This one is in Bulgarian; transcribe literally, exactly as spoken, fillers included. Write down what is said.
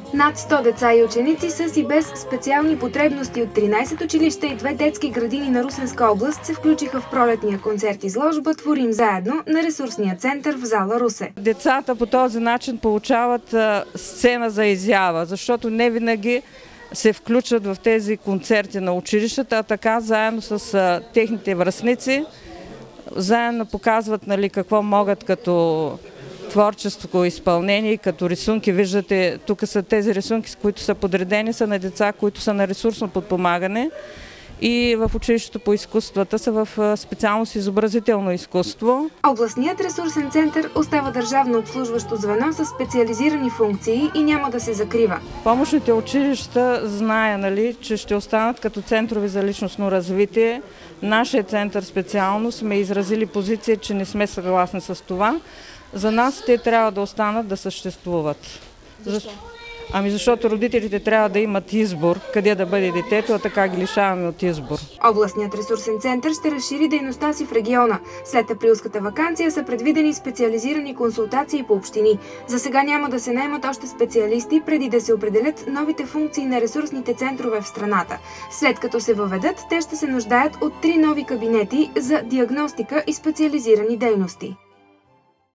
Над сто деца и ученици с и без специални потребности от тринайсет училища и две детски градини на Русенска област се включиха в пролетния концерт-изложба "Творим заедно" на ресурсния център в зала Русе. Децата по този начин получават сцена за изява, защото не винаги се включват в тези концерти на училищата, а така заедно с техните връстници, заедно показват, нали, какво могат като творческо изпълнение, като рисунки. Виждате, тук са тези рисунки, които са подредени, са на деца, които са на ресурсно подпомагане, и в училището по изкуствата са в специалност изобразително изкуство. Областният ресурсен център остава държавно обслужващо звено с специализирани функции и няма да се закрива. Помощните училища зная, нали, че ще останат като центрове за личностно развитие. Нашия център специално сме изразили позиция, че не сме съгласни с това. За нас те трябва да останат да съществуват. Защо? Ами защото родителите трябва да имат избор къде да бъде детето, а така ги лишаваме от избор. Областният ресурсен център ще разшири дейността си в региона. След априлската ваканция са предвидени специализирани консултации по общини. За сега няма да се наемат още специалисти, преди да се определят новите функции на ресурсните центрове в страната. След като се въведат, те ще се нуждаят от три нови кабинети за диагностика и специализирани дейности.